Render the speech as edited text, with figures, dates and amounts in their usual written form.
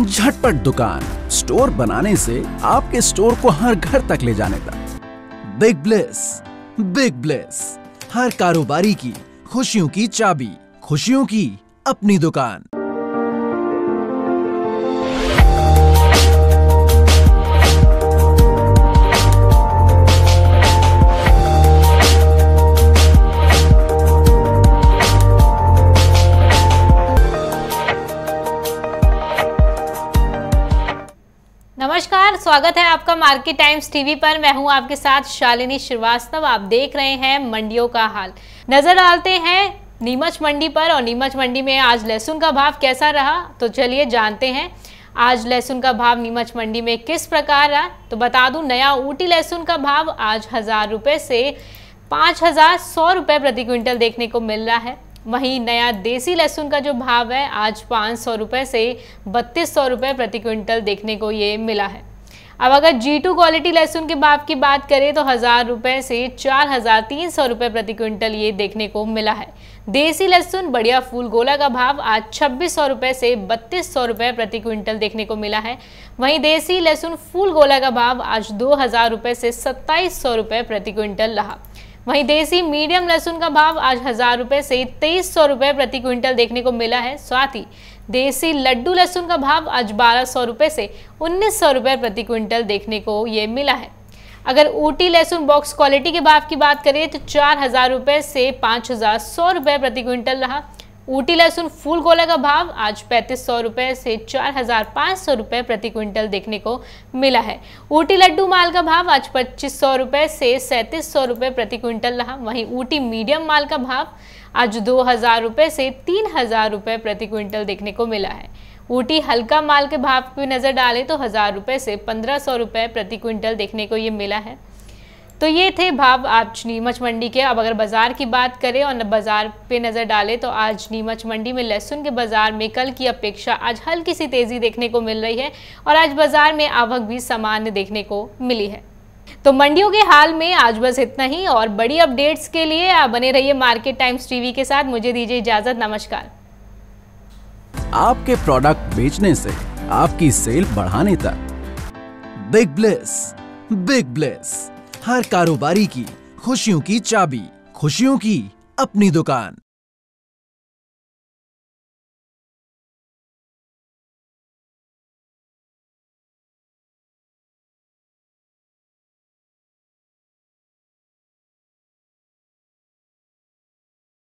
झटपट दुकान, स्टोर बनाने से आपके स्टोर को हर घर तक ले जाने तक। बिग ब्लेस, हर कारोबारी की खुशियों की चाबी, खुशियों की अपनी दुकान। नमस्कार, स्वागत है आपका मार्केट टाइम्स टीवी पर। मैं हूं आपके साथ शालिनी श्रीवास्तव। आप देख रहे हैं मंडियों का हाल। नजर डालते हैं नीमच मंडी पर, और नीमच मंडी में आज लहसुन का भाव कैसा रहा, तो चलिए जानते हैं आज लहसुन का भाव नीमच मंडी में किस प्रकार रहा। तो बता दूं, नया ऊटी लहसुन का भाव आज 1000 रुपये से 5100 रुपये प्रति क्विंटल देखने को मिल रहा है। वहीं नया देसी लहसुन का जो भाव है आज 500 रुपये से 3200 रुपये प्रति क्विंटल देखने को ये मिला है। अब अगर G2 क्वालिटी लहसुन के भाव की बात करें तो 1000 रुपये से 4300 रुपये प्रति क्विंटल ये देखने को मिला है। देसी लहसुन बढ़िया फूल गोला का भाव आज 2600 रुपये से 3200 रुपये प्रति क्विंटल देखने को मिला है। वहीं देसी लहसुन फूल गोला का भाव आज 2000 रुपये से 2700 रुपये प्रति क्विंटल रहा। वहीं देसी मीडियम लहसुन का भाव आज 1000 रुपये से 2300 रुपये प्रति क्विंटल देखने को मिला है। साथ ही देसी लड्डू लहसुन का भाव आज 1200 रुपये से 1900 रुपये प्रति क्विंटल देखने को ये मिला है। अगर ऊटी लहसुन बॉक्स क्वालिटी के भाव की बात करें तो 4000 रुपये से 5100 रुपये प्रति क्विंटल रहा। ऊटी लहसुन फूल गोला का भाव आज 3500 रुपये से 4500 रुपये प्रति क्विंटल देखने को मिला है। ऊटी लड्डू माल का भाव आज 2500 रुपये से 3700 रुपये प्रति क्विंटल रहा। वहीं ऊटी मीडियम माल का भाव आज 2000 रुपये से 3000 रुपये प्रति क्विंटल देखने को मिला है। ऊटी हल्का माल के भाव पर नज़र डालें तो 1000 रुपये से 1500 रुपये प्रति क्विंटल देखने को ये मिला है। तो ये थे भाव आज नीमच मंडी के। अब अगर बाज़ार की बात करें और बाज़ार पे नज़र डालें तो आज नीमच मंडी में लहसुन के बाज़ार में कल की अपेक्षा आज हल्की सी तेज़ी देखने को मिल रही है, और आज बाज़ार में आवक भी सामान्य देखने को मिली है। तो मंडियों के हाल में आज बस इतना ही, और बड़ी अपडेट्स के लिए आप बने रहिए मार्केट टाइम्स टीवी के साथ। मुझे दीजिए इजाज़त, नमस्कार। आपके प्रोडक्ट बेचने से आपकी सेल बढ़ाने तक। बिग ब्लेस, हर कारोबारी की खुशियों की चाबी, खुशियों की अपनी दुकान।